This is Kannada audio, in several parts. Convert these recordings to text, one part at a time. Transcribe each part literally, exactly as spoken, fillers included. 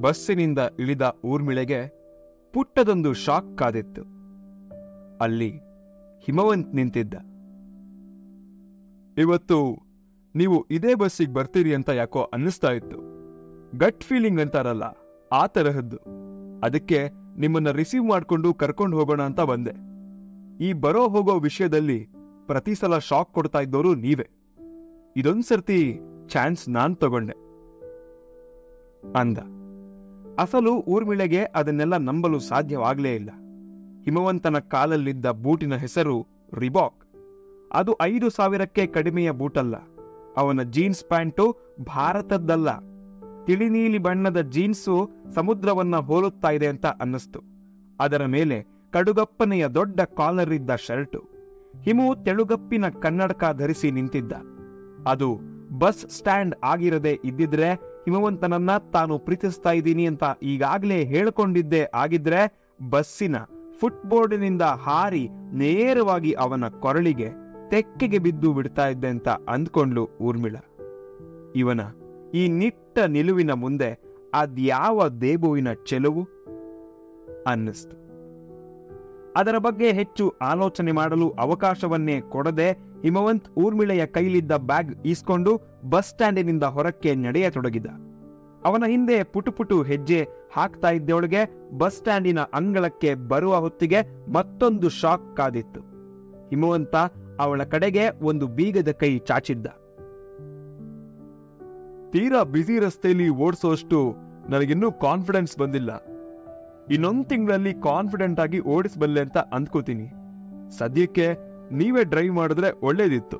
ಬಸ್ಸಿನಿಂದ ಇಳಿದ ಊರ್ಮಿಳೆಗೆ ಪುಟ್ಟದೊಂದು ಶಾಕ್ ಕಾದಿತ್ತು. ಅಲ್ಲಿ ಹಿಮವಂತ್ ನಿಂತಿದ್ದ. ಇವತ್ತು ನೀವು ಇದೇ ಬಸ್ಸಿಗೆ ಬರ್ತೀರಿ ಅಂತ ಯಾಕೋ ಅನ್ನಿಸ್ತಾ ಇತ್ತು. ಗಟ್ ಫೀಲಿಂಗ್ ಅಂತಾರಲ್ಲ, ಆ ತರಹದ್ದು. ಅದಕ್ಕೆ ನಿಮ್ಮನ್ನ ರಿಸೀವ್ ಮಾಡ್ಕೊಂಡು ಕರ್ಕೊಂಡು ಹೋಗೋಣ ಅಂತ ಬಂದೆ. ಈ ಬರೋ ಹೋಗೋ ವಿಷಯದಲ್ಲಿ ಪ್ರತಿ ಸಲ ಶಾಕ್ ಕೊಡ್ತಾ ಇದ್ದವರು ನೀವೇ. ಇದೊಂದ್ಸರ್ತಿ ಚಾನ್ಸ್ ನಾನ್ ತಗೊಂಡೆ ಅಂದ. ಅಸಲು ಊರ್ಮಿಳೆಗೆ ಅದನ್ನೆಲ್ಲ ನಂಬಲು ಸಾಧ್ಯವಾಗಲೇ ಇಲ್ಲ. ಹಿಮವಂತನ ಕಾಲಲ್ಲಿದ್ದ ಬೂಟಿನ ಹೆಸರು ರಿಬಾಕ್. ಅದು ಐದು ಸಾವಿರಕ್ಕೆ ಕಡಿಮೆಯ ಬೂಟಲ್ಲ. ಅವನ ಜೀನ್ಸ್ ಪ್ಯಾಂಟು ಭಾರತದ್ದಲ್ಲ. ತಿಳಿನೀಲಿ ಬಣ್ಣದ ಜೀನ್ಸು ಸಮುದ್ರವನ್ನ ಹೋಲುತ್ತಾ ಇದೆ ಅಂತ ಅನ್ನಿಸ್ತು. ಅದರ ಮೇಲೆ ಕಡುಗಪ್ಪನೆಯ ದೊಡ್ಡ ಕಾಲರ್ ಇದ್ದ ಶರ್ಟು. ಹಿಮು ತೆಳುಗಪ್ಪಿನ ಕನ್ನಡಕ ಧರಿಸಿ ನಿಂತಿದ್ದ. ಅದು ಬಸ್ ಸ್ಟ್ಯಾಂಡ್ ಆಗಿರದೆ ಇದ್ದಿದ್ರೆ, ಹಿಮವಂತನನ್ನ ತಾನು ಪ್ರೀತಿಸ್ತಾ ಇದ್ದೀನಿ ಅಂತ ಈಗಾಗಲೇ ಹೇಳ್ಕೊಂಡಿದ್ದೇ ಆಗಿದ್ರೆ, ಬಸ್ಸಿನ ಫುಟ್ಬೋರ್ಡಿನಿಂದ ಹಾರಿ ನೇರವಾಗಿ ಅವನ ಕೊರಳಿಗೆ ತೆಕ್ಕೆಗೆ ಬಿದ್ದು ಬಿಡ್ತಾ ಇದ್ದೆ ಅಂತ ಅಂದ್ಕೊಂಡ್ಲು ಊರ್ಮಿಳ. ಇವನ ಈ ನಿಟ್ಟ ನಿಲುವಿನ ಮುಂದೆ ಅದ್ಯಾವ ದೇಬುವಿನ ಚೆಲುವು ಅನ್ನಿಸ್ತು. ಅದರ ಬಗ್ಗೆ ಹೆಚ್ಚು ಆಲೋಚನೆ ಮಾಡಲು ಅವಕಾಶವನ್ನೇ ಕೊಡದೆ ಹಿಮವಂತ್ ಊರ್ಮಿಳೆಯ ಕೈಲಿದ್ದ ಬ್ಯಾಗ್ ಈಸ್ಕೊಂಡು ಬಸ್ ಸ್ಟ್ಯಾಂಡಿನಿಂದ ಹೊರಕ್ಕೆ ನಡೆಯತೊಡಗಿದ. ಅವನ ಹಿಂದೆ ಪುಟು ಪುಟು ಹೆಜ್ಜೆ ಹಾಕ್ತಾ ಇದ್ದೊಳಗೆ ಬಸ್ ಸ್ಟ್ಯಾಂಡಿನ ಅಂಗಳಕ್ಕೆ ಬರುವ ಹೊತ್ತಿಗೆ ಮತ್ತೊಂದು ಶಾಕ್ ಕಾದಿತ್ತು. ಹಿಮವಂತ ಅವಳ ಕಡೆಗೆ ಒಂದು ಬೀಗದ ಕೈ ಚಾಚಿದ್ದ. ತೀರಾ ಬ್ಯುಸಿ ರಸ್ತೆಯಲ್ಲಿ ಓಡಿಸೋಷ್ಟು ನನಗಿನ್ನೂ ಕಾನ್ಫಿಡೆನ್ಸ್ ಬಂದಿಲ್ಲ. ಇನ್ನೊಂದು ತಿಂಗಳಲ್ಲಿ ಕಾನ್ಫಿಡೆಂಟ್ ಆಗಿ ಓಡಿಸಬಲ್ಲೆ ಅಂತ ಅಂದ್ಕೋತೀನಿ. ಸದ್ಯಕ್ಕೆ ನೀವೇ ಡ್ರೈವ್ ಮಾಡಿದ್ರೆ ಒಳ್ಳೇದಿತ್ತು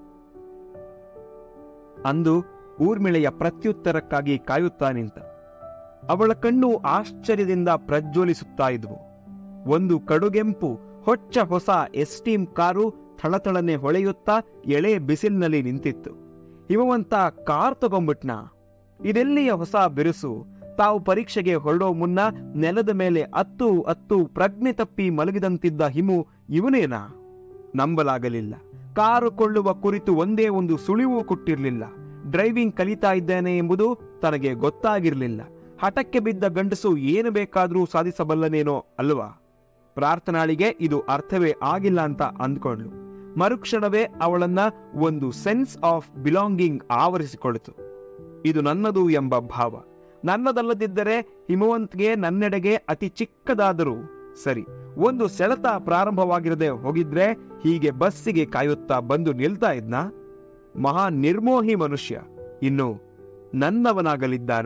ಅಂದು ಊರ್ಮಿಳೆಯ ಪ್ರತ್ಯುತ್ತರಕ್ಕಾಗಿ ಕಾಯುತ್ತಾ ನಿಂತ. ಅವಳ ಕಣ್ಣು ಆಶ್ಚರ್ಯದಿಂದ ಪ್ರಜ್ವಲಿಸುತ್ತಾ ಇದ್ವು. ಒಂದು ಕಡುಗೆಂಪು ಹೊಚ್ಚ ಹೊಸ ಎಸ್ಟೀಮ್ ಕಾರು ಥಳಥಳನೆ ಹೊಳೆಯುತ್ತಾ ಎಳೆ ಬಿಸಿಲಿನಲ್ಲಿ ನಿಂತಿತ್ತು. ಹಿಮವಂತ ಕಾರ್ ತಗೊಂಬಿಟ್ನಾ? ಇದೆಲ್ಲಿಯ ಹೊಸ ಬಿರುಸು? ತಾವು ಪರೀಕ್ಷೆಗೆ ಹೊರಡೋ ಮುನ್ನ ನೆಲದ ಮೇಲೆ ಅತ್ತು ಅತ್ತು ಪ್ರಜ್ಞೆ ತಪ್ಪಿ ಮಲಗಿದಂತಿದ್ದ ಹಿಮು ಇವನೇನಾ? ನಂಬಲಾಗಲಿಲ್ಲ. ಕಾರು ಕೊಳ್ಳುವ ಕುರಿತು ಒಂದೇ ಒಂದು ಸುಳಿವು ಕೊಟ್ಟಿರಲಿಲ್ಲ. ಡ್ರೈವಿಂಗ್ ಕಲಿತಾ ಇದ್ದೇನೆ ಎಂಬುದು ತನಗೆ ಗೊತ್ತಾಗಿರಲಿಲ್ಲ. ಹಠಕ್ಕೆ ಬಿದ್ದ ಗಂಡಸು ಏನು ಬೇಕಾದರೂ ಸಾಧಿಸಬಲ್ಲನೇನೋ ಅಲ್ವಾ? ಪ್ರಾರ್ಥನಾಳಿಗೆ ಇದು ಅರ್ಥವೇ ಆಗಿಲ್ಲ ಅಂತ ಅಂದ್ಕೊಂಡ್ಲು. ಮರುಕ್ಷಣವೇ ಅವಳನ್ನ ಒಂದು ಸೆನ್ಸ್ ಆಫ್ ಬಿಲಾಂಗಿಂಗ್ ಆವರಿಸಿಕೊಳಿತು. ಇದು ನನ್ನದು ಎಂಬ ಭಾವ. ನನ್ನದಲ್ಲದಿದ್ದರೆ ಹಿಮವಂತ್ಗೆ ನನ್ನೆಡೆಗೆ ಅತಿ ಚಿಕ್ಕದಾದರೂ ಸರಿ ಒಂದು ಸೆಳೆತ ಪ್ರಾರಂಭವಾಗಿರದೆ ಹೋಗಿದ್ರೆ ಹೀಗೆ ಬಸ್ಸಿಗೆ ಕಾಯುತ್ತಾ ಬಂದು ನಿಲ್ತಾ ಇದ್ನ? ಮಹಾ ನಿರ್ಮೋಹಿ ಮನುಷ್ಯ ಇನ್ನು ನನ್ನವನಾಗಲಿದ್ದಾನ?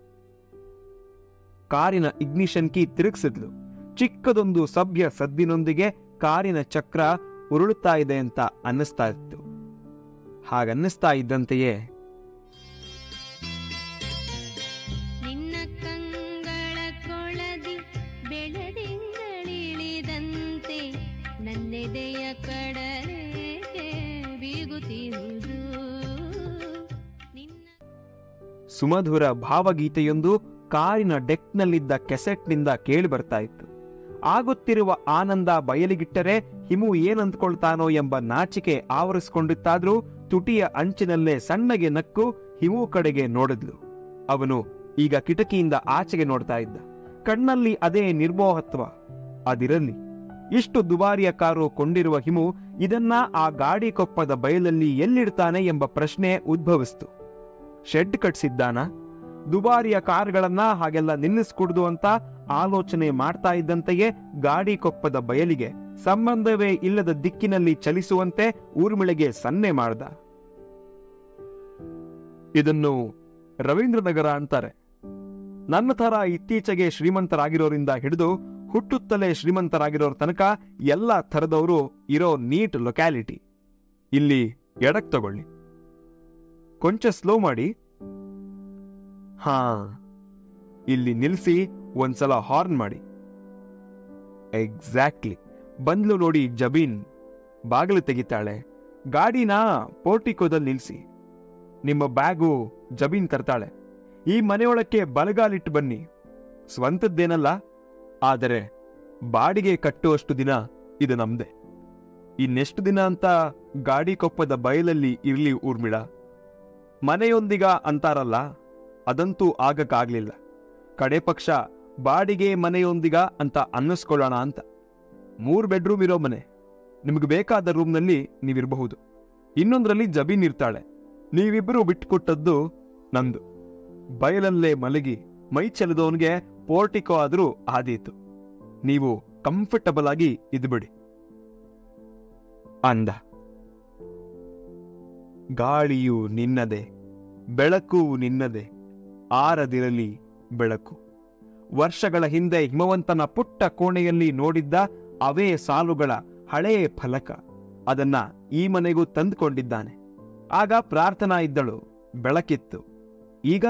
ಕಾರಿನ ಇಗ್ನಿಷನ್ ಕೀ ತಿರುಗಿಸಿದ್ಲು. ಚಿಕ್ಕದೊಂದು ಸಭ್ಯ ಸದ್ದಿನೊಂದಿಗೆ ಕಾರಿನ ಚಕ್ರ ಉರುಳುತ್ತಾ ಇದೆ ಅಂತ ಅನ್ನಿಸ್ತಾ ಇತ್ತು. ಹಾಗನ್ನಿಸ್ತಾ ಇದ್ದಂತೆಯೇ ನಿನ್ನ ಕಂಗಳ ಕೊಳದಿ ಬೆಳದಿಂಗಳಿಳಿದಂತೆ ನನ್ನೆದೆಯ ಕಡಲೆಗೆ ಬೀಗುತ್ತಿರುವುದು. ಸುಮಧುರ ಭಾವಗೀತೆಯೊಂದು ಕಾರಿನ ಡೆಕ್ನಲ್ಲಿದ್ದ ಕೆಸೆಟ್ನಿಂದ ಕೇಳಿ ಬರ್ತಾ ಇತ್ತು. ಆಗುತ್ತಿರುವ ಆನಂದ ಬಯಲಿಗಿಟ್ಟರೆ ಹಿಮು ಏನಂದ್ಕೊಳ್ತಾನೋ ಎಂಬ ನಾಚಿಕೆ ಆವರಿಸಿಕೊಂಡಿತ್ತಾದ್ರೂ ತುಟಿಯ ಅಂಚಿನಲ್ಲೇ ಸಣ್ಣಗೆ ನಕ್ಕು ಹಿಮು ಕಡೆಗೆ ನೋಡಿದ್ಲು. ಅವನು ಈಗ ಕಿಟಕಿಯಿಂದ ಆಚೆಗೆ ನೋಡ್ತಾ ಇದ್ದ. ಕಣ್ಣಲ್ಲಿ ಅದೇ ನಿರ್ಮೋಹತ್ವ. ಅದಿರಲಿ, ಇಷ್ಟು ದುಬಾರಿಯ ಕಾರು ಕೊಂಡಿರುವ ಹಿಮು ಇದನ್ನ ಆ ಗಾಡಿ ಕೊಪ್ಪದ ಬಯಲಲ್ಲಿ ಎಲ್ಲಿಡ್ತಾನೆ ಎಂಬ ಪ್ರಶ್ನೆ ಉದ್ಭವಿಸ್ತು. ಶೆಡ್ ಕಟ್ಸಿದ್ದಾನ? ದುಬಾರಿಯ ಕಾರುಗಳನ್ನ ಹಾಗೆಲ್ಲ ನಿಲ್ಲಿಸ್ಕೊಡ್ದು ಅಂತ ಆಲೋಚನೆ ಮಾಡ್ತಾ ಇದ್ದಂತೆಯೇ ಗಾಡಿ ಕೊಪ್ಪದ ಬಯಲಿಗೆ ಸಂಬಂಧವೇ ಇಲ್ಲದ ದಿಕ್ಕಿನಲ್ಲಿ ಚಲಿಸುವಂತೆ ಊರ್ಮಿಳೆಗೆ ಸನ್ನೆ ಮಾಡ್ದ. ಇದನ್ನು ರವೀಂದ್ರನಗರ ಅಂತಾರೆ. ನನ್ನ ಥರ ಇತ್ತೀಚೆಗೆ ಶ್ರೀಮಂತರಾಗಿರೋರಿಂದ ಹಿಡಿದು ಹುಟ್ಟುತ್ತಲೇ ಶ್ರೀಮಂತರಾಗಿರೋರ ತನಕ ಎಲ್ಲ ಥರದವರು ಇರೋ ನೀಟ್ ಲೊಕ್ಯಾಲಿಟಿ. ಇಲ್ಲಿ ಎಡಕ್ ತಗೊಳ್ಳಿ, ಕೊಂಚ ಸ್ಲೋ ಮಾಡಿ. ಹಾ, ಇಲ್ಲಿ ನಿಲ್ಲಿಸಿ ಒಂದ್ಸಲ ಹಾರ್ನ್ ಮಾಡಿ. ಎಕ್ಸಾಕ್ಟ್ಲಿ. ಬಂದ್ಲು ನೋಡಿ ಜಬೀನ್. ಬಾಗಿಲು ತೆಗಿತಾಳೆ. ಗಾಡಿನ ಪೋರ್ಟಿಕೋದಲ್ಲಿ ನಿಲ್ಲಿಸಿ. ನಿಮ್ಮ ಬ್ಯಾಗು ಜಬೀನ್ ತರ್ತಾಳೆ. ಈ ಮನೆಯೊಳಕ್ಕೆ ಬಲಗಾಲಿಟ್ಟು ಬನ್ನಿ. ಸ್ವಂತದ್ದೇನಲ್ಲ, ಆದರೆ ಬಾಡಿಗೆ ಕಟ್ಟುವಷ್ಟು ದಿನ ಇದು ನಮ್ದೆ. ಇನ್ನೆಷ್ಟು ದಿನ ಅಂತ ಗಾಡಿ ಕೊಪ್ಪದ ಬಯಲಲ್ಲಿ ಇರ್ಲಿ ಊರ್ಮಿಳ? ಮನೆಯೊಂದಿಗ ಅಂತಾರಲ್ಲ, ಅದಂತೂ ಆಗಕ್ಕಾಗ್ಲಿಲ್ಲ. ಕಡೆ ಪಕ್ಷ ಬಾಡಿಗೆ ಮನೆಯೊಂದಿಗ ಅಂತ ಅನ್ನಿಸ್ಕೊಳ್ಳೋಣ ಅಂತ. ಮೂರು ಬೆಡ್ರೂಮ್ ಇರೋ ಮನೆ, ನಿಮಗೆ ಬೇಕಾದ ರೂಮ್ನಲ್ಲಿ ನೀವಿರಬಹುದು. ಇನ್ನೊಂದರಲ್ಲಿ ಜಬೀನ್ ಇರ್ತಾಳೆ. ನೀವಿಬ್ಬರು ಬಿಟ್ಟುಕೊಟ್ಟದ್ದು ನಂದು. ಬಯಲಲ್ಲೇ ಮಲಗಿ ಮೈ ಚೆಲ್ಲದವನಿಗೆ ಪೋರ್ಟಿಕೋ ಆದರೂ ಆದೀತು. ನೀವು ಕಂಫರ್ಟಬಲ್ ಆಗಿ ಇದ್ಬಿಡಿ ಅಂದ. ಗಾಳಿಯು ನಿನ್ನದೆ, ಬೆಳಕು ನಿನ್ನದೆ, ಆರದಿರಲಿ ಬೆಳಕು. ವರ್ಷಗಳ ಹಿಂದೆ ಹಿಮವಂತನ ಪುಟ್ಟ ಕೋಣೆಯಲ್ಲಿ ನೋಡಿದ್ದ ಅವೇ ಸಾಲುಗಳ ಹಳೆಯ ಫಲಕ, ಅದನ್ನ ಈ ಮನೆಗೂ ತಂದುಕೊಂಡಿದ್ದಾನೆ. ಆಗ ಪ್ರಾರ್ಥನಾ ಇದ್ದಳು, ಬೆಳಕಿತ್ತು. ಈಗ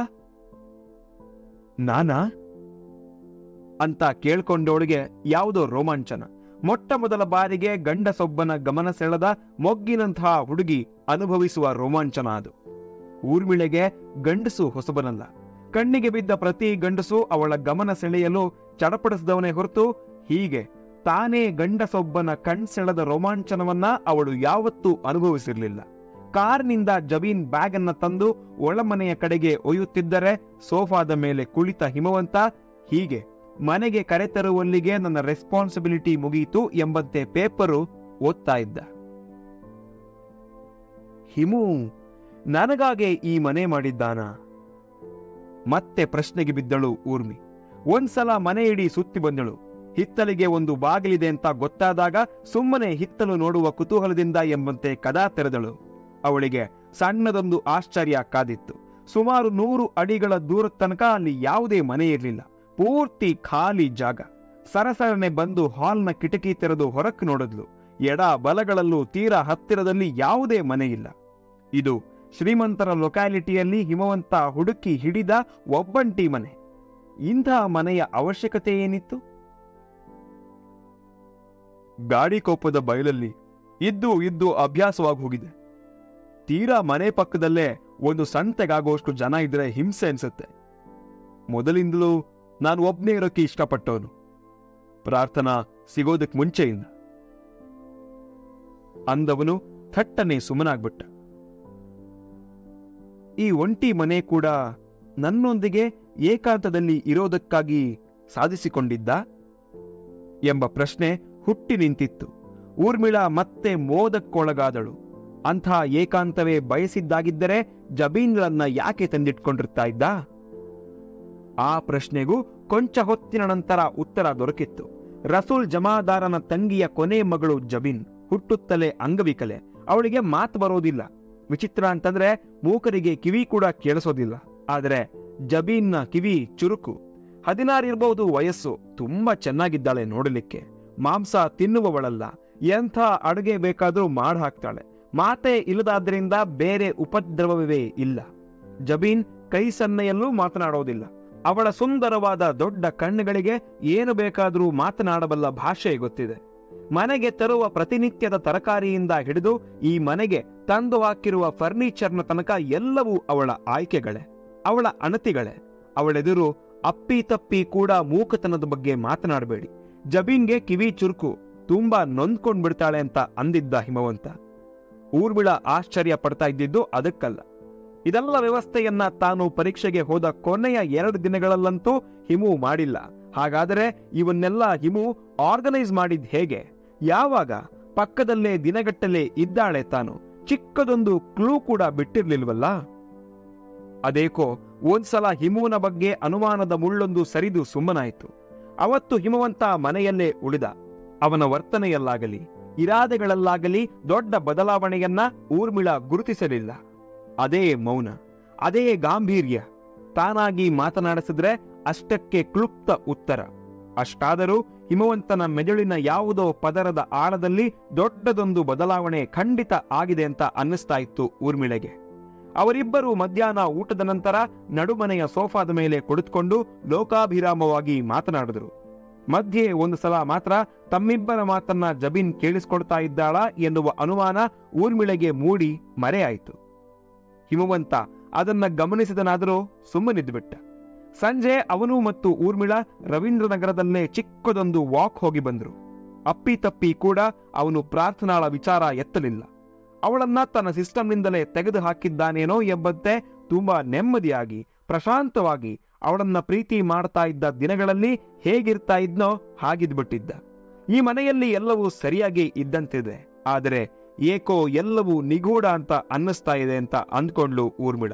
ನಾನಾ ಅಂತ ಕೇಳ್ಕೊಂಡವಳಿಗೆ ಯಾವುದೋ ರೋಮಾಂಚನ. ಮೊಟ್ಟ ಮೊದಲ ಬಾರಿಗೆ ಗಂಡಸೊಬ್ಬನ ಗಮನ ಸೆಳೆದ ಮೊಗ್ಗಿನಂತಹ ಹುಡುಗಿ ಅನುಭವಿಸುವ ರೋಮಾಂಚನ ಅದು. ಊರ್ಮಿಳೆಗೆ ಗಂಡಸು ಹೊಸಬನಲ್ಲ. ಕಣ್ಣಿಗೆ ಬಿದ್ದ ಪ್ರತಿ ಗಂಡಸು ಅವಳ ಗಮನ ಸೆಳೆಯಲು ಚಡಪಡಿಸಿದವನೇ ಹೊರತು ಹೀಗೆ ತಾನೇ ಗಂಡಸೊಬ್ಬನ ಕಣ್ಸೆಳೆದ ರೋಮಾಂಚನವನ್ನ ಅವಳು ಯಾವತ್ತೂ ಅನುಭವಿಸಿರಲಿಲ್ಲ. ಕಾರ್ನಿಂದ ಜಬೀನ್ ಬ್ಯಾಗ್ ಅನ್ನ ತಂದು ಒಳಮನೆಯ ಕಡೆಗೆ ಒಯ್ಯುತ್ತಿದ್ದರೆ ಸೋಫಾದ ಮೇಲೆ ಕುಳಿತ ಹಿಮವಂತ ಹೀಗೆ ಮನೆಗೆ ಕರೆತರುವಲ್ಲಿಗೆ ನನ್ನ ರೆಸ್ಪಾನ್ಸಿಬಿಲಿಟಿ ಮುಗಿಯಿತು ಎಂಬಂತೆ ಪೇಪರು ಓದ್ತಾ ಇದ್ದ. ಹಿಮು ನನಗಾಗೆ ಈ ಮನೆ ಮಾಡಿದ್ದಾನ? ಮತ್ತೆ ಪ್ರಶ್ನೆಗೆ ಬಿದ್ದಳು ಊರ್ಮಿ. ಒಂದ್ಸಲ ಮನೆ ಇಡೀ ಸುತ್ತಿ ಬಂದಳು. ಹಿತ್ತಲಿಗೆ ಒಂದು ಬಾಗಿಲಿದೆ ಅಂತ ಗೊತ್ತಾದಾಗ ಸುಮ್ಮನೆ ಹಿತ್ತಲು ನೋಡುವ ಕುತೂಹಲದಿಂದ ಎಂಬಂತೆ ಕದಾ ತೆರೆದಳು. ಅವಳಿಗೆ ಸಣ್ಣದೊಂದು ಆಶ್ಚರ್ಯ ಕಾದಿತ್ತು. ಸುಮಾರು ನೂರು ಅಡಿಗಳ ದೂರದ ತನಕ ಅಲ್ಲಿ ಯಾವುದೇ ಮನೆ ಇರಲಿಲ್ಲ. ಪೂರ್ತಿ ಖಾಲಿ ಜಾಗ. ಸರಸರನೆ ಬಂದು ಹಾಲ್ನ ಕಿಟಕಿ ತೆರೆದು ಹೊರಕ್ಕೆ ನೋಡಿದ್ಲು. ಎಡ ಬಲಗಳಲ್ಲೂ ತೀರಾ ಹತ್ತಿರದಲ್ಲಿ ಯಾವುದೇ ಮನೆ ಇಲ್ಲ. ಇದು ಶ್ರೀಮಂತರ ಲೊಕ್ಯಾಲಿಟಿಯಲ್ಲಿ ಹಿಮವಂತ ಹುಡುಕಿ ಹಿಡಿದ ಒಬ್ಬಂಟಿ ಮನೆ. ಇಂಥ ಮನೆಯ ಅವಶ್ಯಕತೆ ಏನಿತ್ತು? ಗಾಡಿಕೊಪ್ಪದ ಬಯಲಲ್ಲಿ ಇದ್ದು ಇದ್ದು ಅಭ್ಯಾಸವಾಗಿ ಹೋಗಿದೆ. ತೀರಾ ಮನೆ ಪಕ್ಕದಲ್ಲೇ ಒಂದು ಸಂತೆಗಾಗುವಷ್ಟು ಜನ ಇದ್ರೆ ಹಿಂಸೆ ಅನ್ಸುತ್ತೆ. ಮೊದಲಿಂದಲೂ ನಾನು ಒಬ್ನೇ ಇರೋಕೆ ಇಷ್ಟಪಟ್ಟವನು, ಪ್ರಾರ್ಥನಾ ಸಿಗೋದಕ್ಕೆ ಮುಂಚೆಯಿಂದ ಅಂದವನು ಥಟ್ಟನೆ ಸುಮ್ಮನಾಗ್ಬಿಟ್ಟ. ಈ ಒಂಟಿ ಮನೆ ಕೂಡ ನನ್ನೊಂದಿಗೆ ಏಕಾಂತದಲ್ಲಿ ಇರೋದಕ್ಕಾಗಿ ಸಾಧಿಸಿಕೊಂಡಿದ್ದ ಎಂಬ ಪ್ರಶ್ನೆ ಹುಟ್ಟಿ ನಿಂತಿತ್ತು. ಊರ್ಮಿಳಾ ಮತ್ತೆ ಮೋದಕ್ಕೊಳಗಾದಳು. ಅಂಥ ಏಕಾಂತವೇ ಬಯಸಿದ್ದಾಗಿದ್ದರೆ ಜಬೀನ್ರನ್ನ ಯಾಕೆ ತಂದಿಟ್ಕೊಂಡಿರ್ತಾ ಇದ್ದ? ಆ ಪ್ರಶ್ನೆಗೂ ಕೊಂಚ ಹೊತ್ತಿನ ನಂತರ ಉತ್ತರ ದೊರಕಿತ್ತು. ರಸೂಲ್ ಜಮಾದಾರನ ತಂಗಿಯ ಕೊನೆ ಮಗಳು ಜಬೀನ್ ಹುಟ್ಟುತ್ತಲೇ ಅಂಗವಿಕಲೆ. ಅವಳಿಗೆ ಮಾತು ಬರೋದಿಲ್ಲ. ವಿಚಿತ್ರ ಅಂತಂದ್ರೆ ಮೂಕರಿಗೆ ಕಿವಿ ಕೂಡ ಕೇಳಿಸೋದಿಲ್ಲ. ಆದರೆ ಜಬೀನ್ನ ಕಿವಿ ಚುರುಕು. ಹದಿನಾರು ಇರಬಹುದು ವಯಸ್ಸು. ತುಂಬಾ ಚೆನ್ನಾಗಿದ್ದಾಳೆ ನೋಡಲಿಕ್ಕೆ. ಮಾಂಸ ತಿನ್ನುವವಳಲ್ಲ. ಎಂಥ ಅಡುಗೆ ಬೇಕಾದರೂ ಮಾಡಿ ಹಾಕ್ತಾಳೆ. ಮಾತೇ ಇಲ್ಲದಾದ್ರಿಂದ ಬೇರೆ ಉಪದ್ರವವೇ ಇಲ್ಲ. ಜಬೀನ್ ಕೈ ಸನ್ನೆಯಲ್ಲೂ ಮಾತನಾಡೋದಿಲ್ಲ. ಅವಳ ಸುಂದರವಾದ ದೊಡ್ಡ ಕಣ್ಣುಗಳಿಗೆ ಏನು ಬೇಕಾದರೂ ಮಾತನಾಡಬಲ್ಲ ಭಾಷೆ ಗೊತ್ತಿದೆ. ಮನೆಗೆ ತರುವ ಪ್ರತಿನಿತ್ಯದ ತರಕಾರಿಯಿಂದ ಹಿಡಿದು ಈ ಮನೆಗೆ ತಂದು ಹಾಕಿರುವ ಫರ್ನಿಚರ್ನ ತನಕ ಎಲ್ಲವೂ ಅವಳ ಆಯ್ಕೆಗಳೇ, ಅವಳ ಅಣತಿಗಳೇ. ಅವಳೆದುರು ಅಪ್ಪಿ ತಪ್ಪಿ ಕೂಡ ಮೂಕತನದ ಬಗ್ಗೆ ಮಾತನಾಡಬೇಡಿ. ಜಬೀನ್ಗೆ ಕಿವಿ ಚುರುಕು, ತುಂಬಾ ನೊಂದ್ಕೊಂಡ್ ಬಿಡ್ತಾಳೆ ಅಂತ ಅಂದಿದ್ದ ಹಿಮವಂತ. ಊರ್ಮಿಳ ಆಶ್ಚರ್ಯ ಪಡ್ತಾ ಇದ್ದಿದ್ದು ಅದಕ್ಕಲ್ಲ. ಇದೆಲ್ಲ ವ್ಯವಸ್ಥೆಯನ್ನ ತಾನು ಪರೀಕ್ಷೆಗೆ ಹೋದ ಕೊನೆಯ ಎರಡು ದಿನಗಳಲ್ಲಂತೂ ಹಿಮು ಮಾಡಿಲ್ಲ. ಹಾಗಾದರೆ ಇವನ್ನೆಲ್ಲ ಹಿಮು ಆರ್ಗನೈಸ್ ಮಾಡಿದ್ ಹೇಗೆ? ಯಾವಾಗ? ಪಕ್ಕದಲ್ಲೇ ದಿನಗಟ್ಟಲೆ ಇದ್ದಾಳೆ ತಾನು. ಚಿಕ್ಕದೊಂದು ಕ್ಲೂ ಕೂಡ ಬಿಟ್ಟಿರ್ಲಿಲ್ವಲ್ಲ. ಅದೇಕೋ ಒಂದ್ಸಲ ಹಿಮುವಿನ ಬಗ್ಗೆ ಅನುಮಾನದ ಮುಳ್ಳೊಂದು ಸರಿದು ಸುಮ್ಮನಾಯಿತು. ಅವತ್ತು ಹಿಮವಂತ ಮನೆಯಲ್ಲೇ ಉಳಿದ. ಅವನ ವರ್ತನೆಯಲ್ಲಾಗಲಿ ಇರಾದೆಗಳಲ್ಲಾಗಲಿ ದೊಡ್ಡ ಬದಲಾವಣೆಯನ್ನ ಊರ್ಮಿಳ ಗುರುತಿಸಲಿಲ್ಲ. ಅದೇ ಮೌನ, ಅದೇ ಗಾಂಭೀರ್ಯ. ತಾನಾಗಿ ಮಾತನಾಡಿಸಿದ್ರೆ ಅಷ್ಟಕ್ಕೆ ಕ್ಲುಪ್ತ ಉತ್ತರ. ಅಷ್ಟಾದರೂ ಹಿಮವಂತನ ಮೆದುಳಿನ ಯಾವುದೋ ಪದರದ ಆಳದಲ್ಲಿ ದೊಡ್ಡದೊಂದು ಬದಲಾವಣೆ ಖಂಡಿತ ಆಗಿದೆ ಅಂತ ಅನ್ನಿಸ್ತಾ ಇತ್ತು ಊರ್ಮಿಳೆಗೆ. ಅವರಿಬ್ಬರು ಮಧ್ಯಾಹ್ನ ಊಟದ ನಂತರ ನಡುಮನೆಯ ಸೋಫಾದ ಮೇಲೆ ಕುಳಿತುಕೊಂಡು ಲೋಕಾಭಿರಾಮವಾಗಿ ಮಾತನಾಡಿದ್ರು. ಮಧ್ಯೆ ಒಂದು ಸಲ ಮಾತ್ರ ತಮ್ಮಿಬ್ಬರ ಮಾತನ್ನ ಜಬೀನ್ ಕೇಳಿಸ್ಕೊಳ್ತಾ ಇದ್ದಾಳ ಎನ್ನುವ ಅನುಮಾನ ಊರ್ಮಿಳೆಗೆ ಮೂಡಿ ಮರೆಯಾಯಿತು. ಹಿಮವಂತ ಅದನ್ನ ಗಮನಿಸಿದನಾದರೂ ಸುಮ್ಮನಿದ್ದುಬಿಟ್ಟ. ಸಂಜೆ ಅವನು ಮತ್ತು ಊರ್ಮಿಳ ರವೀಂದ್ರನಗರದಲ್ಲೇ ಚಿಕ್ಕದೊಂದು ವಾಕ್ ಹೋಗಿ ಬಂದ್ರು. ಅಪ್ಪಿ ತಪ್ಪಿ ಕೂಡ ಅವನು ಪ್ರಾರ್ಥನಾಳ ವಿಚಾರ ಎತ್ತಲಿಲ್ಲ. ಅವಳನ್ನ ತನ್ನ ಸಿಸ್ಟಮ್ನಿಂದಲೇ ತೆಗೆದು ಹಾಕಿದ್ದಾನೇನೋ ಎಂಬಂತೆ ತುಂಬಾ ನೆಮ್ಮದಿಯಾಗಿ ಪ್ರಶಾಂತವಾಗಿ ಅವಳನ್ನ ಪ್ರೀತಿ ಮಾಡ್ತಾ ಇದ್ದ ದಿನಗಳಲ್ಲಿ ಹೇಗಿರ್ತಾ ಇದ್ನೋ ಹಾಗಿದ್ಬಿಟ್ಟಿದ್ದ. ಈ ಮನೆಯಲ್ಲಿ ಎಲ್ಲವೂ ಸರಿಯಾಗಿ ಇದ್ದಂತಿದೆ, ಆದರೆ ಏಕೋ ಎಲ್ಲವೂ ನಿಗೂಢ ಅಂತ ಅನ್ನಿಸ್ತಾ ಇದೆ ಅಂತ ಅಂದ್ಕೊಂಡ್ಲು ಊರ್ಮಿಳ.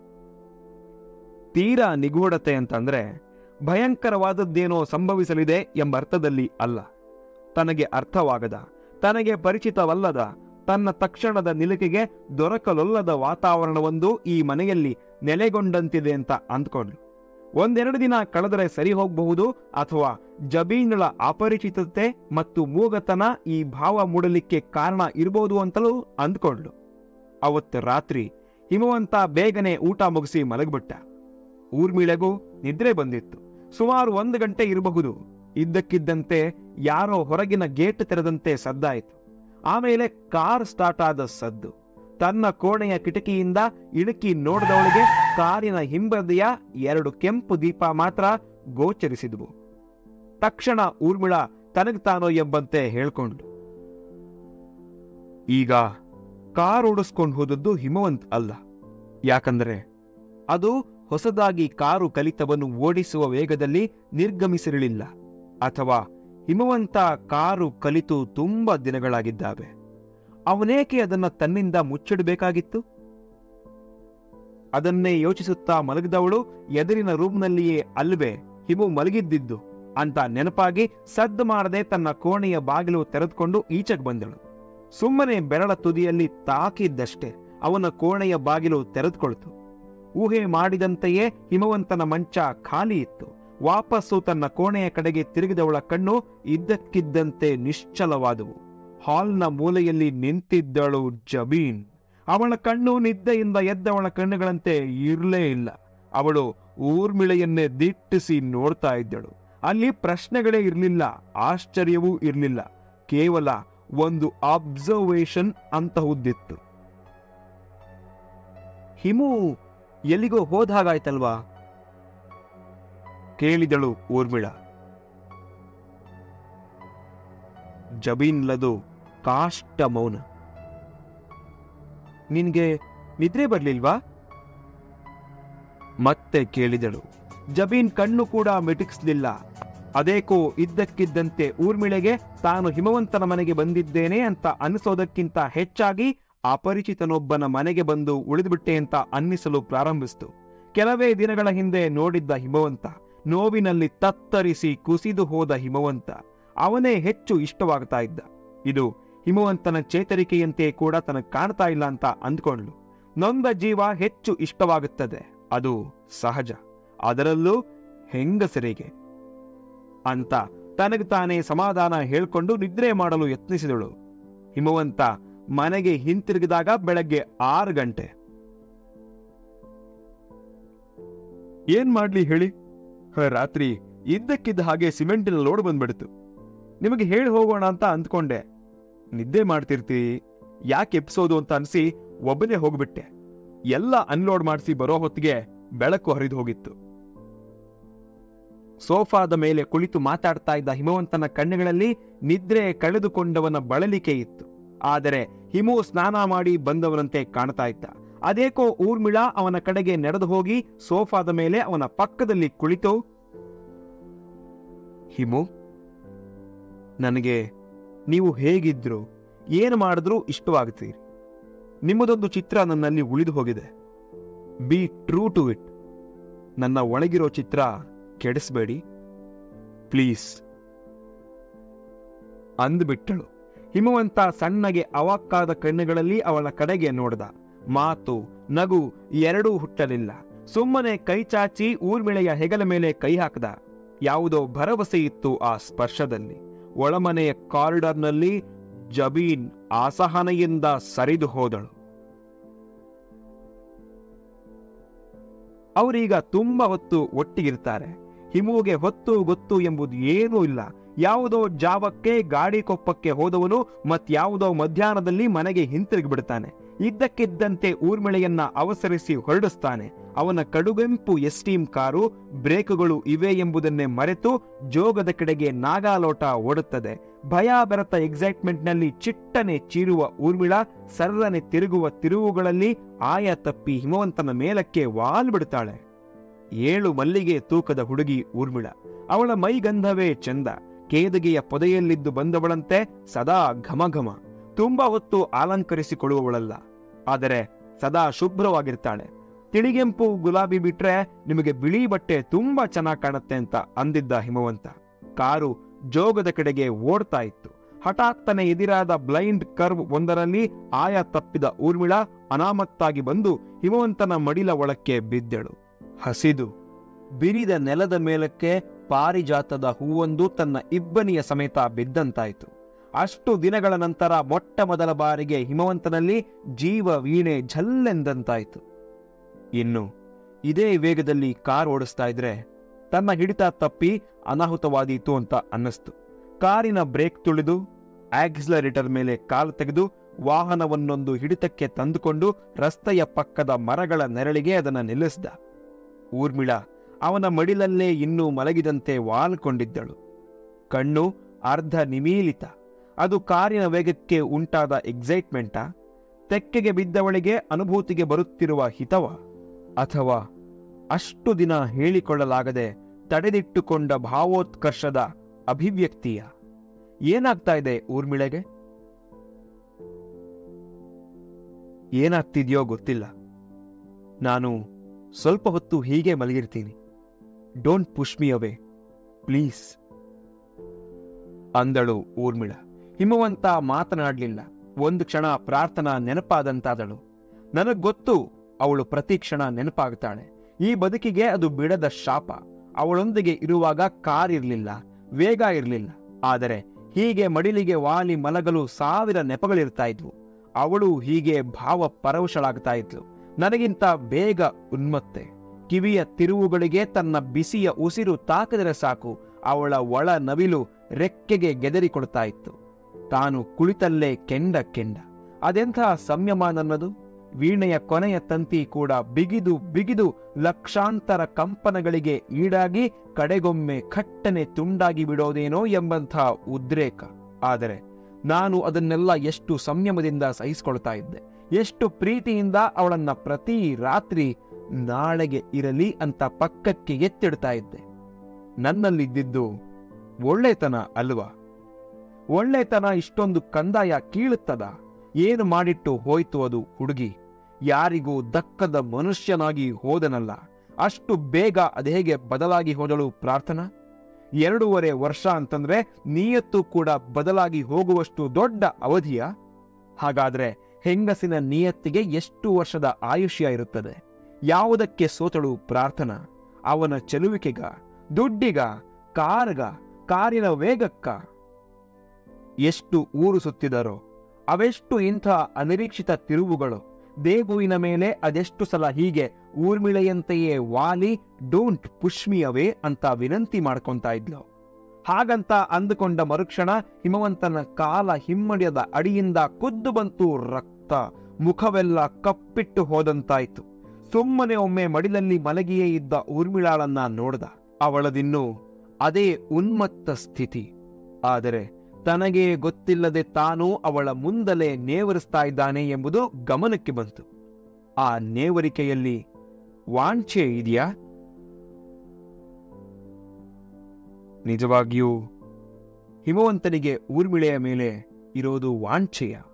ತೀರಾ ನಿಗೂಢತೆ ಅಂತಂದ್ರೆ ಭಯಂಕರವಾದದ್ದೇನೋ ಸಂಭವಿಸಲಿದೆ ಎಂಬ ಅರ್ಥದಲ್ಲಿ ಅಲ್ಲ. ತನಗೆ ಅರ್ಥವಾಗದ, ತನಗೆ ಪರಿಚಿತವಲ್ಲದ, ತನ್ನ ತಕ್ಷಣದ ನಿಲುಕಿಗೆ ದೊರಕಲೊಲ್ಲದ ವಾತಾವರಣವೊಂದು ಈ ಮನೆಯಲ್ಲಿ ನೆಲೆಗೊಂಡಂತಿದೆ ಅಂತ ಅಂದ್ಕೊಂಡ್ಲು. ಒಂದೆರಡು ದಿನ ಕಳೆದರೆ ಸರಿ ಹೋಗಬಹುದು, ಅಥವಾ ಜಬೀನ್ಳ ಅಪರಿಚಿತತೆ ಮತ್ತು ಮೂಗತನ ಈ ಭಾವ ಮೂಡಲಿಕ್ಕೆ ಕಾರಣ ಇರಬಹುದು ಅಂತಲೂ ಅಂದ್ಕೊಂಡ್ಲು. ಅವತ್ತು ರಾತ್ರಿ ಹಿಮವಂತ ಬೇಗನೆ ಊಟ ಮುಗಿಸಿ ಮಲಗ್ಬಿಟ್ಟ. ಊರ್ಮಿಳೆಗೂ ನಿದ್ರೆ ಬಂದಿತ್ತು. ಸುಮಾರು ಒಂದು ಗಂಟೆ ಇರಬಹುದು. ಇದ್ದಕ್ಕಿದ್ದಂತೆ ಯಾರೋ ಹೊರಗಿನ ಗೇಟ್ ತೆರೆದಂತೆ ಸದ್ದಾಯಿತು. ಆಮೇಲೆ ಕಾರ್ ಸ್ಟಾರ್ಟ್ ಆದ ಸದ್ದು. ತನ್ನ ಕೋಣೆಯ ಕಿಟಕಿಯಿಂದ ಇಣುಕಿ ನೋಡಿದವಳಿಗೆ ಕಾರಿನ ಹಿಂಬದಿಯ ಎರಡು ಕೆಂಪು ದೀಪ ಮಾತ್ರ ಗೋಚರಿಸಿದ್ವು. ತಕ್ಷಣ ಊರ್ಮಿಳ ತನಗ್ತಾನೋ ಎಂಬಂತೆ ಹೇಳ್ಕೊಂಡ್ಲು. ಈಗ ಕಾರ್ ಓಡಿಸ್ಕೊಂಡು ಹೋದದ್ದು ಹಿಮವಂತ್ ಅಲ್ಲ. ಯಾಕಂದ್ರೆ ಅದು ಹೊಸದಾಗಿ ಕಾರು ಕಲಿತವನ್ನು ಓಡಿಸುವ ವೇಗದಲ್ಲಿ ನಿರ್ಗಮಿಸಿರಲಿಲ್ಲ. ಅಥವಾ ಹಿಮವಂತ ಕಾರು ಕಲಿತು ತುಂಬಾ ದಿನಗಳಾಗಿದ್ದಾವೆ. ಅವನೇಕೆ ಅದನ್ನ ತನ್ನಿಂದ ಮುಚ್ಚಿಡಬೇಕಾಗಿತ್ತು? ಅದನ್ನೇ ಯೋಚಿಸುತ್ತಾ ಮಲಗಿದವಳು ಎದುರಿನ ರೂಮ್ನಲ್ಲಿಯೇ ಅಲ್ವೇ ಹಿಮು ಮಲಗಿದ್ದಿದ್ದು ಅಂತ ನೆನಪಾಗಿ ಸದ್ದು ಮಾಡದೆ ತನ್ನ ಕೋಣೆಯ ಬಾಗಿಲು ತೆರೆದುಕೊಂಡು ಈಚೆಗೆ ಬಂದಳು. ಸುಮ್ಮನೆ ಬೆರಳ ತುದಿಯಲ್ಲಿ ತಾಕಿದ್ದಷ್ಟೇ ಅವನ ಕೋಣೆಯ ಬಾಗಿಲು ತೆರೆದುಕೊಳ್ತು. ಊಹೆ ಮಾಡಿದಂತೆಯೇ ಹಿಮವಂತನ ಮಂಚ ಖಾಲಿ ಇತ್ತು. ವಾಪಸ್ಸು ತನ್ನ ಕೋಣೆಯ ಕಡೆಗೆ ತಿರುಗಿದವಳ ಕಣ್ಣು ಇದ್ದಕ್ಕಿದ್ದಂತೆ ನಿಶ್ಚಲವಾದವು. ಹಾಲ್ನ ಮೂಲೆಯಲ್ಲಿ ನಿಂತಿದ್ದಳು ಜಬೀನ್. ಅವಳ ಕಣ್ಣು ನಿದ್ದೆಯಿಂದ ಎದ್ದವಳ ಕಣ್ಣುಗಳಂತೆ ಇರಲೇ ಇಲ್ಲ. ಅವಳು ಊರ್ಮಿಳೆಯನ್ನೇ ದಿಟ್ಟಿಸಿ ನೋಡ್ತಾ ಇದ್ದಳು. ಅಲ್ಲಿ ಪ್ರಶ್ನೆಗಳೇ ಇರಲಿಲ್ಲ, ಆಶ್ಚರ್ಯವೂ ಇರಲಿಲ್ಲ. ಕೇವಲ ಒಂದು ಅಬ್ಸರ್ವೇಷನ್ ಅಂತಹುದ್ದಿತ್ತು. ಹಿಮು ಎಲ್ಲಿಗೋ ಹೋದ ಹಾಗಾಯ್ತಲ್ವಾ ಕೇಳಿದಳು ಊರ್ಮಿಳ. ಜಬೀನ್ಲದು ಕಾಷ್ಟ ಮೌನ. ನಿನ್ಗೆ ನಿದ್ರೆ ಬರ್ಲಿಲ್ವಾ ಮತ್ತೆ ಕೇಳಿದಳು. ಜಬೀನ್ ಕಣ್ಣು ಕೂಡ ಮಿಟಿಕ್ಸ್ಲಿಲ್ಲ. ಅದೇಕೋ ಇದ್ದಕ್ಕಿದ್ದಂತೆ ಊರ್ಮಿಳೆಗೆ ತಾನು ಹಿಮವಂತನ ಮನೆಗೆ ಬಂದಿದ್ದೇನೆ ಅಂತ ಅನ್ನಿಸೋದಕ್ಕಿಂತ ಹೆಚ್ಚಾಗಿ ಅಪರಿಚಿತನೊಬ್ಬನ ಮನೆಗೆ ಬಂದು ಉಳಿದುಬಿಟ್ಟೆ ಅಂತ ಅನ್ನಿಸಲು ಪ್ರಾರಂಭಿಸಿತು. ಕೆಲವೇ ದಿನಗಳ ಹಿಂದೆ ನೋಡಿದ್ದ ಹಿಮವಂತ, ನೋವಿನಲ್ಲಿ ತತ್ತರಿಸಿ ಕುಸಿದು ಹೋದ ಹಿಮವಂತ, ಅವನೇ ಹೆಚ್ಚು ಇಷ್ಟವಾಗ್ತಾ ಇದ್ದ. ಇದು ಹಿಮವಂತನ ಚೇತರಿಕೆಯಂತೆ ಕೂಡ ತನಗೆ ಕಾಣ್ತಾ ಇಲ್ಲ ಅಂತ ಅಂದ್ಕೊಂಡ್ಲು. ನೊಂದ ಜೀವ ಹೆಚ್ಚು ಇಷ್ಟವಾಗುತ್ತದೆ, ಅದು ಸಹಜ, ಅದರಲ್ಲೂ ಹೆಂಗಸರಿಗೆ ಅಂತ ತನಗೆ ತಾನೇ ಸಮಾಧಾನ ಹೇಳ್ಕೊಂಡು ನಿದ್ರೆ ಮಾಡಲು ಯತ್ನಿಸಿದಳು. ಹಿಮವಂತ ಮನೆಗೆ ಹಿಂತಿರುಗಿದಾಗ ಬೆಳಗ್ಗೆ ಆರು ಗಂಟೆ. ಏನ್ ಮಾಡ್ಲಿ ಹೇಳಿ, ರಾತ್ರಿ ಇದ್ದಕ್ಕಿದ್ದ ಹಾಗೆ ಸಿಮೆಂಟಿನ ಲೋಡ್ ಬಂದ್ಬಿಡ್ತು. ನಿಮಗೆ ಹೇಳಿ ಹೋಗೋಣ ಅಂತ ಅಂದ್ಕೊಂಡೆ. ನಿದ್ದೆ ಮಾಡ್ತಿರ್ತೀವಿ, ಯಾಕೆ ಎಪ್ಸೋದು ಅಂತ ಅನ್ಸಿ ಒಬ್ಬನೇ ಹೋಗ್ಬಿಟ್ಟೆ. ಎಲ್ಲ ಅನ್ಲೋಡ್ ಮಾಡಿಸಿ ಬರೋ ಹೊತ್ತಿಗೆ ಬೆಳಕು ಹರಿದು ಹೋಗಿತ್ತು. ಸೋಫಾದ ಮೇಲೆ ಕುಳಿತು ಮಾತಾಡ್ತಾ ಇದ್ದ ಹಿಮವಂತನ ಕಣ್ಣುಗಳಲ್ಲಿ ನಿದ್ರೆ ಕಳೆದುಕೊಂಡವನ ಬಳಲಿಕೆ ಇತ್ತು. ಆದರೆ ಹಿಮು ಸ್ನಾನ ಮಾಡಿ ಬಂದವನಂತೆ ಕಾಣ್ತಾ ಇದ್ದ. ಅದೇಕೋ ಊರ್ಮಿಳಾ ಅವನ ಕಡೆಗೆ ನಡೆದು ಹೋಗಿ ಸೋಫಾದ ಮೇಲೆ ಅವನ ಪಕ್ಕದಲ್ಲಿ ಕುಳಿತು, ಹಿಮು, ನನಗೆ ನೀವು ಹೇಗಿದ್ರು ಏನು ಮಾಡಿದ್ರೂ ಇಷ್ಟವಾಗ್ತೀರಿ. ನಿಮ್ಮದೊಂದು ಚಿತ್ರ ನನ್ನಲ್ಲಿ ಉಳಿದು ಹೋಗಿದೆ. Be true to it. ನನ್ನ ಒಳಗಿರೋ ಚಿತ್ರ ಕೆಡಿಸ್ಬೇಡಿ ಪ್ಲೀಸ್ ಅಂದ್ಬಿಟ್ಟಳು. ಹಿಮವಂತ ಸಣ್ಣಗೆ ಅವಾಕ್ಕಾದ ಕಣ್ಣುಗಳಲ್ಲಿ ಅವಳ ಕಡೆಗೆ ನೋಡ್ದ. ಮಾತು ನಗು ಎರಡೂ ಹುಟ್ಟಲಿಲ್ಲ. ಸುಮ್ಮನೆ ಕೈ ಚಾಚಿ ಊರ್ಮಿಳೆಯ ಹೆಗಲ ಮೇಲೆ ಕೈ ಹಾಕದ. ಯಾವುದೋ ಭರವಸೆ ಇತ್ತು ಆ ಸ್ಪರ್ಶದಲ್ಲಿ. ಒಳಮನೆಯ ಕಾರಿಡಾರ್ನಲ್ಲಿ ಜಬೀನ್ ಅಸಹನೆಯಿಂದ ಸರಿದು ಹೋದಳು. ಅವರೀಗ ತುಂಬಾ ಹೊತ್ತು ಒಟ್ಟಿಗಿರ್ತಾರೆ. ಹಿಮುಗೆ ಹೊತ್ತು ಗೊತ್ತು ಎಂಬುದು ಏನೂ ಇಲ್ಲ. ಯಾವುದೋ ಜಾವಕ್ಕೆ ಗಾಡಿ ಕೊಪ್ಪಕ್ಕೆ ಹೋದವನು ಮತ್ಯಾವುದೋ ಮಧ್ಯಾಹ್ನದಲ್ಲಿ ಮನೆಗೆ ಹಿಂತಿರುಗಿ ಬಿಡ್ತಾನೆ. ಇದ್ದಕ್ಕಿದ್ದಂತೆ ಊರ್ಮಿಳೆಯನ್ನ ಅವಸರಿಸಿ ಹೊರಡಿಸ್ತಾನೆ. ಅವನ ಕಡುಗೆಂಪು ಎಸ್ಟೀಮ್ ಕಾರು ಬ್ರೇಕುಗಳು ಇವೆ ಎಂಬುದನ್ನೇ ಮರೆತು ಜೋಗದ ಕಡೆಗೆ ನಾಗಾಲೋಟ ಓಡುತ್ತದೆ. ಭಯ ಬೆರೆತ ಎಕ್ಸೈಟ್ಮೆಂಟ್ನಲ್ಲಿ ಚಿಟ್ಟನೆ ಚೀರುವ ಊರ್ಮಿಳ ಸರ್ರನೆ ತಿರುಗುವ ತಿರುವುಗಳಲ್ಲಿ ಆಯ ತಪ್ಪಿ ಹಿಮವಂತನ ಮೇಲಕ್ಕೆ ವಾಲ್ ಬಿಡ್ತಾಳೆ. ಏಳು ಮಲ್ಲಿಗೆ ತೂಕದ ಹುಡುಗಿ ಊರ್ಮಿಳ. ಅವಳ ಮೈಗಂಧವೇ ಚಂದ. ಕೇದಗೆಯ ಪೊದೆಯಲ್ಲಿದ್ದು ಬಂದವಳಂತೆ ಸದಾ ಘಮಘಮ. ತುಂಬಾ ಹೊತ್ತು ಅಲಂಕರಿಸಿಕೊಳ್ಳುವವಳಲ್ಲ, ಆದರೆ ಸದಾ ಶುಭ್ರವಾಗಿರ್ತಾಳೆ. ತಿಳಿಗೆಂಪು ಗುಲಾಬಿ ಬಿಟ್ರೆ ನಿಮಗೆ ಬಿಳಿ ಬಟ್ಟೆ ತುಂಬಾ ಚೆನ್ನಾಗಿ ಕಾಣುತ್ತೆ ಅಂತ ಅಂದಿದ್ದ ಹಿಮವಂತ. ಕಾರು ಜೋಗದ ಕಡೆಗೆ ಓಡ್ತಾ ಇತ್ತು. ಹಠಾತ್ತನೆ ಎದಿರಾದ ಬ್ಲೈಂಡ್ ಕರ್ವ್ ಒಂದರಲ್ಲಿ ಆಯ ತಪ್ಪಿದ ಊರ್ಮಿಳ ಅನಾಮತ್ತಾಗಿ ಬಂದು ಹಿಮವಂತನ ಮಡಿಲ ಒಳಕ್ಕೆ ಬಿದ್ದಳು. ಹಸಿದು ಬಿರಿದ ನೆಲದ ಮೇಲಕ್ಕೆ ಪಾರಿಜಾತದ ಹೂವೊಂದು ತನ್ನ ಇಬ್ಬನಿಯ ಸಮೇತ ಬಿದ್ದಂತಾಯಿತು. ಅಷ್ಟು ದಿನಗಳ ನಂತರ ಮೊಟ್ಟ ಮೊದಲ ಬಾರಿಗೆ ಹಿಮವಂತನಲ್ಲಿ ಜೀವ ವೀಣೆ ಝಲ್ಲೆಂದಂತಾಯಿತು. ಇನ್ನು ಇದೇ ವೇಗದಲ್ಲಿ ಕಾರ್ ಓಡಿಸ್ತಾ ಇದ್ರೆ ತನ್ನ ಹಿಡಿತ ತಪ್ಪಿ ಅನಾಹುತವಾದೀತು ಅಂತ ಅನ್ನಿಸ್ತು. ಕಾರಿನ ಬ್ರೇಕ್ ತುಳಿದು ಆಕ್ಸಿಲರೇಟರ್ ಮೇಲೆ ಕಾಲು ತೆಗೆದು ವಾಹನವನ್ನೊಂದು ಹಿಡಿತಕ್ಕೆ ತಂದುಕೊಂಡು ರಸ್ತೆಯ ಪಕ್ಕದ ಮರಗಳ ನೆರಳಿಗೆ ಅದನ್ನು ನಿಲ್ಲಿಸಿದ. ಊರ್ಮಿಳ ಅವನ ಮಡಿಲಲ್ಲೇ ಇನ್ನೂ ಮಲಗಿದಂತೆ ವಾಲ್ಕೊಂಡಿದ್ದಳು. ಕಣ್ಣು ಅರ್ಧ ನಿಮೀಲಿತ. ಅದು ಕಾರಿನ ವೇಗಕ್ಕೆ ಉಂಟಾದ ಎಕ್ಸೈಟ್ಮೆಂಟಾ, ತೆಕ್ಕೆಗೆ ಬಿದ್ದವಳಿಗೆ ಅನುಭೂತಿಗೆ ಬರುತ್ತಿರುವ ಹಿತವ, ಅಥವಾ ಅಷ್ಟು ದಿನ ಹೇಳಿಕೊಳ್ಳಲಾಗದೆ ತಡೆದಿಟ್ಟುಕೊಂಡ ಭಾವೋತ್ಕರ್ಷದ ಅಭಿವ್ಯಕ್ತಿಯ? ಏನಾಗ್ತಾ ಇದೆ ಊರ್ಮಿಳೆಗೆ? ಏನಾಗ್ತಿದೆಯೋ ಗೊತ್ತಿಲ್ಲ. ನಾನು ಸ್ವಲ್ಪ ಹೊತ್ತು ಹೀಗೆ ಮಲಗಿರ್ತೀನಿ. Don't push me away please ಅಂದಳು ಊರ್ಮಿಳ. ಹಿಮವಂತ ಮಾತನಾಡಲಿಲ್ಲ. ಒಂದು ಕ್ಷಣ ಪ್ರಾರ್ಥನಾ ನೆನಪಾದಂತಾದಳು. ನನಗ್ ಗೊತ್ತು ಅವಳು ಪ್ರತಿ ಕ್ಷಣ ನೆನಪಾಗ್ತಾಳೆ. ಈ ಬದುಕಿಗೆ ಅದು ಬಿಡದ ಶಾಪ. ಅವಳೊಂದಿಗೆ ಇರುವಾಗ ಕಾರ್ ಇರಲಿಲ್ಲ, ವೇಗ ಇರಲಿಲ್ಲ, ಆದರೆ ಹೀಗೆ ಮಡಿಲಿಗೆ ವಾಲಿ ಮಲಗಲು ಸಾವಿರ ನೆಪಗಳಿರ್ತಾ ಇದ್ವು. ಅವಳು ಹೀಗೆ ಭಾವ ಪರವಶಳಾಗ್ತಾ ಇದ್ಲು. ನನಗಿಂತ ಬೇಗ ಉನ್ಮತ್ತೆ. ಕಿವಿಯ ತಿರುವುಗಳಿಗೆ ತನ್ನ ಬಿಸಿಯ ಉಸಿರು ತಾಕಿದರೆ ಸಾಕು ಅವಳ ಒಳ ನವಿಲು ರೆಕ್ಕೆಗೆ ಗೆದರಿಕೊಡ್ತಾ ಇತ್ತು. ತಾನು ಕುಳಿತಲ್ಲೇ ಕೆಂಡ ಕೆಂಡ. ಅದೆಂಥ ಸಂಯಮ ನನ್ನದು. ವೀಣೆಯ ಕೊನೆಯ ತಂತಿ ಕೂಡ ಬಿಗಿದು ಬಿಗಿದು ಲಕ್ಷಾಂತರ ಕಂಪನಗಳಿಗೆ ಈಡಾಗಿ ಕಡೆಗೊಮ್ಮೆ ಖಟ್ಟನೆ ತುಂಡಾಗಿ ಬಿಡೋದೇನೋ ಎಂಬಂಥ ಉದ್ರೇಕ. ಆದರೆ ನಾನು ಅದನ್ನೆಲ್ಲ ಎಷ್ಟು ಸಂಯಮದಿಂದ ಸಹಿಸಿಕೊಳ್ತಾ ಇದ್ದೆ, ಎಷ್ಟು ಪ್ರೀತಿಯಿಂದ ಅವಳನ್ನ ಪ್ರತಿ ರಾತ್ರಿ ನಾಳೆಗೆ ಇರಲಿ ಅಂತ ಪಕ್ಕಕ್ಕೆ ಎತ್ತಿಡ್ತಾ ಇದ್ದೆ. ನನ್ನಲ್ಲಿದ್ದಿದ್ದು ಒಳ್ಳೆತನ ಅಲ್ವಾ? ಒಳ್ಳೆತನ ಇಷ್ಟೊಂದು ಕಂದಾಯ ಕೀಳುತ್ತದ? ಏನು ಮಾಡಿಟ್ಟು ಹೋಯ್ತು ಅದು ಹುಡುಗಿ? ಯಾರಿಗೂ ದಕ್ಕದ ಮನುಷ್ಯನಾಗಿ ಹೋದನಲ್ಲ. ಅಷ್ಟು ಬೇಗ ಅದೇಗೆ ಬದಲಾಗಿ ಹೋದಳು ಪ್ರಾರ್ಥನಾ? ಎರಡೂವರೆ ವರ್ಷ ಅಂತಂದ್ರೆ ನಿಯತ್ತು ಕೂಡ ಬದಲಾಗಿ ಹೋಗುವಷ್ಟು ದೊಡ್ಡ ಅವಧಿಯ? ಹಾಗಾದ್ರೆ ಹೆಂಗಸಿನ ನಿಯತ್ತಿಗೆ ಎಷ್ಟು ವರ್ಷದ ಆಯುಷ್ಯ ಇರುತ್ತದೆ? ಯಾವುದಕ್ಕೆ ಸೋತಳು ಪ್ರಾರ್ಥನಾ? ಅವನ ಚೆಲುವಿಕೆಗ, ದುಡ್ಡಿಗ, ಕಾರ್ಗ, ಕಾರಿನ ವೇಗಕ್ಕ? ಎಷ್ಟು ಊರು ಸುತ್ತಿದರೋ, ಅವೆಷ್ಟು ಇಂಥ ಅನಿರೀಕ್ಷಿತ ತಿರುವುಗಳು. ದೇಗುವಿನ ಮೇಲೆ ಅದೆಷ್ಟು ಸಲ ಹೀಗೆ ಊರ್ಮಿಳೆಯಂತೆಯೇ ವಾಲಿ ಡೋಂಟ್ ಪುಷ್ ಮೀ ಅವೇ ಅಂತ ವಿನಂತಿ ಮಾಡ್ಕೊಂತ ಇದ್ಲು. ಹಾಗಂತ ಅಂದುಕೊಂಡ ಮರುಕ್ಷಣ ಹಿಮವಂತನ ಕಾಲ ಹಿಮ್ಮಡಿಯದ ಅಡಿಯಿಂದ ಕುದ್ದು ಬಂತು ರಕ್ತ. ಮುಖವೆಲ್ಲ ಕಪ್ಪಿಟ್ಟು ಹೋದಂತಾಯ್ತು. ಸುಮ್ಮನೆ ಒಮ್ಮೆ ಮಡಿಲಲ್ಲಿ ಮಲಗಿಯೇ ಇದ್ದ ಊರ್ಮಿಳಾಳನ್ನ ನೋಡ್ದ. ಅವಳದಿನ್ನೂ ಅದೇ ಉನ್ಮತ್ತ ಸ್ಥಿತಿ. ಆದರೆ ತನಗೇ ಗೊತ್ತಿಲ್ಲದೆ ತಾನು ಅವಳ ಮುಂದಲೇ ನೇವರಿಸ್ತಾ ಇದ್ದಾನೆ ಎಂಬುದು ಗಮನಕ್ಕೆ ಬಂತು. ಆ ನೇವರಿಕೆಯಲ್ಲಿ ವಾಂಛೆ ಇದೆಯಾ? ನಿಜವಾಗಿಯೂ ಹಿಮವಂತನಿಗೆ ಊರ್ಮಿಳೆಯ ಮೇಲೆ ಇರೋದು ವಾಂಛೆಯ?